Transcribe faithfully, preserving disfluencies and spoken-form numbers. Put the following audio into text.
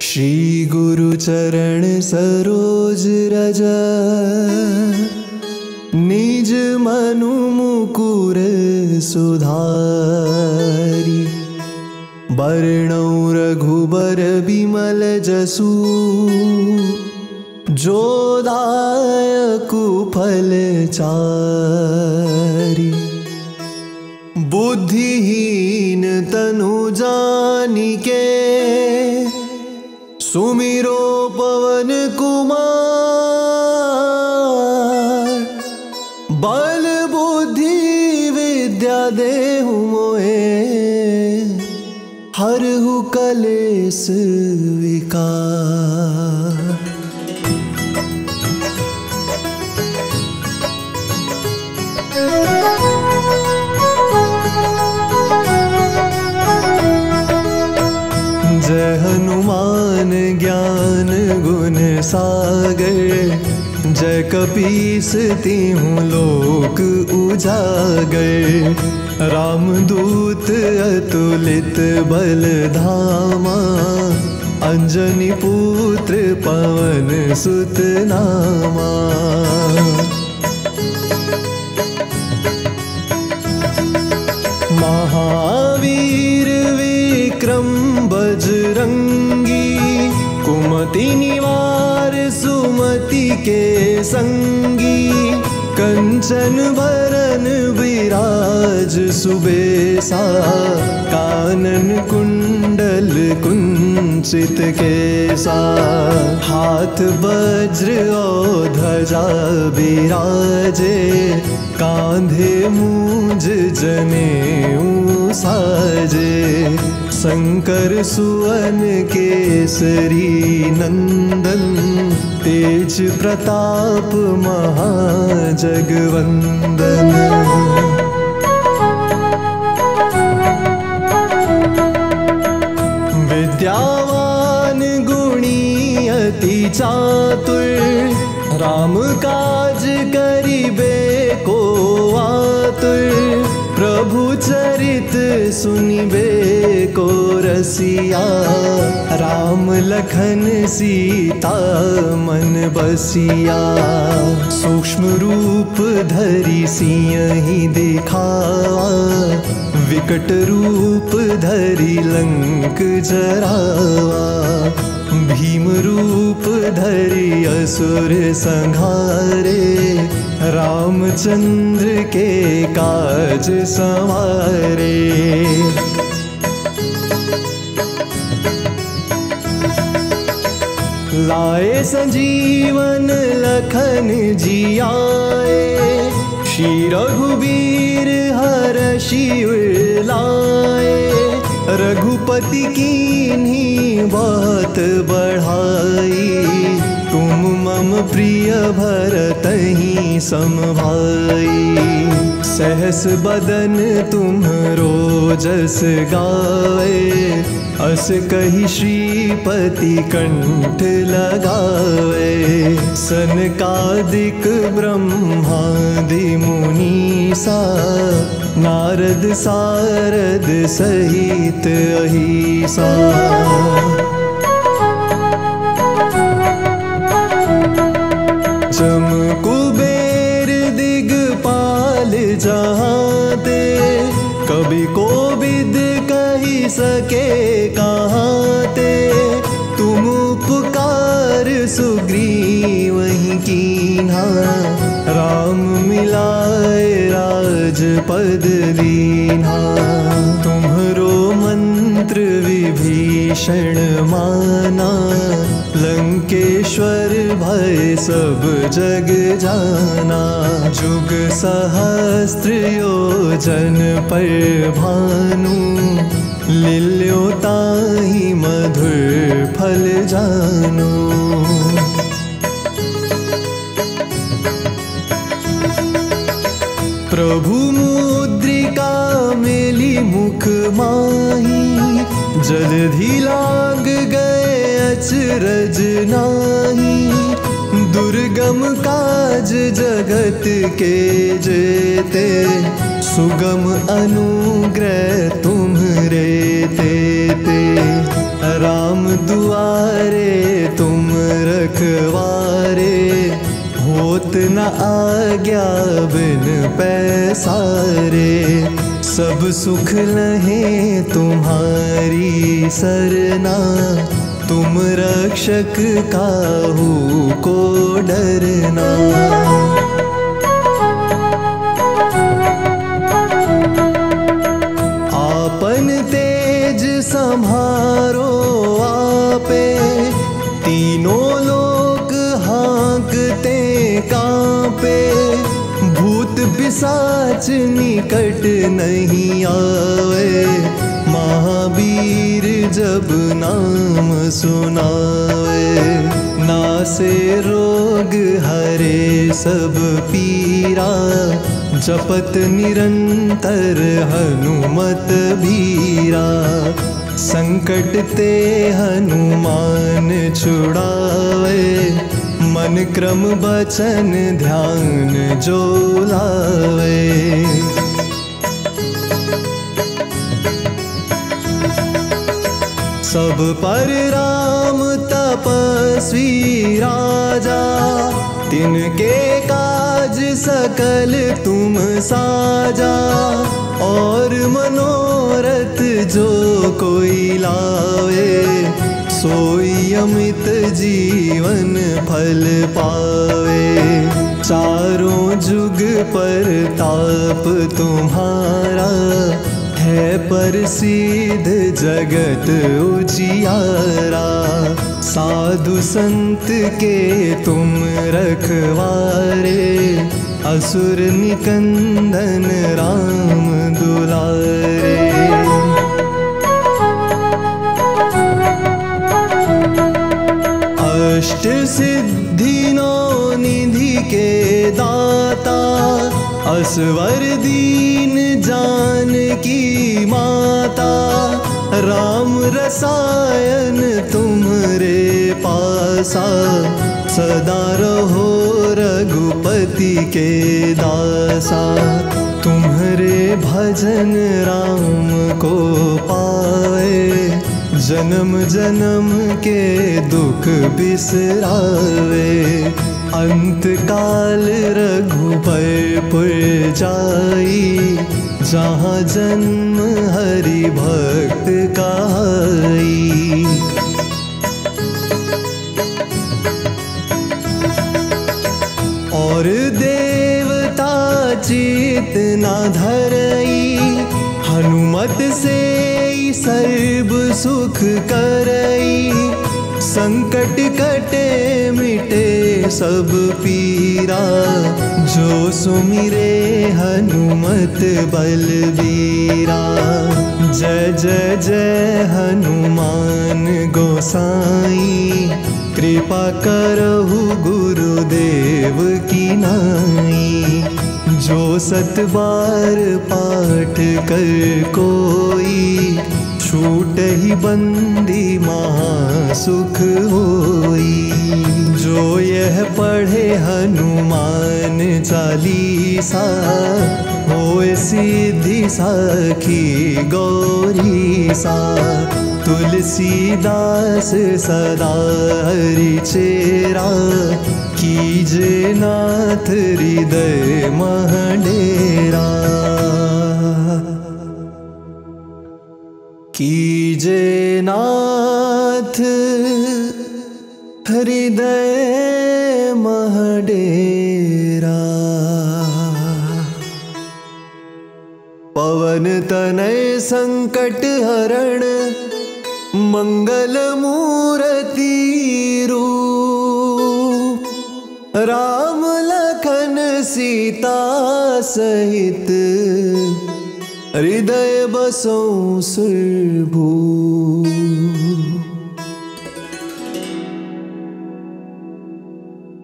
श्री गुरु चरण सरोज रज निज मनु मुकुर सुधारी। बरनौ रघुबर बिमल जसु जो दायकु फल चारि। बुद्धिहीन तनु जानिके सुमिरो पवन कुमार। बल बुद्धि विद्या देहु मोहे हरहु कलेस विकार। जय हनुमान ज्ञान गुण सागर। जय कपीस तिहुँ लोक उजागर। रामदूत अतुलित बल धामा। अंजनी पुत्र पवन सुत नामा। महावीर विक्रम बजरंगी। कुमति निवार सुमति के संगी। कंचन बरन विराज सुबेसा। कानन कुंडल कुंचित केसा। हाथ वज्र और ध्वजा बिराजे। कांधे मूंज जनेऊ साजे। शंकर सुवन केसरी नंदन। तेज प्रताप महाजगवंदन। विद्यावान गुणी अति चातुर। राम काज करिबे को आतुर। प्रभु चरित सुनिबे को रसिया। राम लखन सीता मन बसिया। सूक्ष्म रूप धरि सियहि दिखावा। विकट रूप धरि लंक जरावा। भीम रूप धरि असुर संहारे। रामचंद्र के काज संवारे। लाए संजीवन लखन जियाए। श्री रघुबीर हरषि लाए। रघुपति कीन्ही बहुत बढ़ाई। तुम मम प्रिय भरतहि सम भाई। सहस बदन तुम्हरो जस गावे। अस कहि श्रीपति कंठ लगावे। सनकादिक ब्रह्मादि मुनीसा। नारद सारद सहित अहिसा। जम कुबेर दिगपाल जहाते। कवि कोविद कहि सके कहाते। तुम उपकार सुग्रीवहि कीन्हा। राम मिलाए राजपद दीन्हा। तुम्हरो मंत्र विभीषण माना। लंकेश्वर भय सब जग जाना। जुग सहस्त्र योजन पर भानु। लील्यो ताहि मधुर फल जानु। प्रभु मुद्रिका मेली मुख माही। जलधि लाग गए अचरज नाही, दुर्गम काज जगत के जेते, सुगम अनुग्रह तुम्हरे तेते। राम दुआरे तुम रखवारे, होत न आज्ञा बिन पैसारे। सब सुख लहे तुम्हारी सरना, तुम रक्षक काहू को डरना। आपन तेज संभारो आपे, तीनों लोक हाँकते कांपे। भूत पिशाच निकट नहीं आवे, महावीर जब नाम सुनावे। नासे रोग हरे सब पीरा, जपत निरंतर हनुमत बीरा। संकट ते हनुमान छुड़ावे, मन क्रम बचन ध्यान जो लावे। सब पर राम तपस्वी राजा, तिनके काज सकल तुम साजा। और मनोरथ जो कोई लावे, सोई अमित जीवन फल पावे। चारों जुग पर ताप तुम्हारा, है प्रसिद्ध जगत उजियारा। साधु संत के तुम रखवारे, असुर निकंदन राम दुलारे। अष्ट सिद्धि नौ निधि के दाता, असवर दीन जानकी माता। राम रसायन तुमरे पासा, सदा रहो रघुपति के दासा। तुम्हारे भजन राम को पावे, जन्म जन्म के दुख बिसरावे। अंत काल रघुबर पुर जाई, जहाँ जन्म हरि भक्त कहाई। और देवता चित न धरई, हनुमत से सर्ब सुख करई। संकट कटे मिटे सब पीरा, जो सुमिरे हनुमत बलबीरा। जय जय जय हनुमान गोसाई, कृपा करहु गुरुदेव की नाई। जो सत बार पाठ कर कोई, छूट ही बंदी महासुख होई। जो यह पढ़े हनुमान चालीसा, होए सिद्धि साखी गौरी सा। तुलसीदास सदा हरि चेरा, कीजे नाथ हृदय मह डेरा। कीजे नाथ हृदय मह डेरा। पवन तनय संकट हरण, मंगल मूर्ति रूप। राम लखन सीता सहित, हृदय बसों सुरभूप।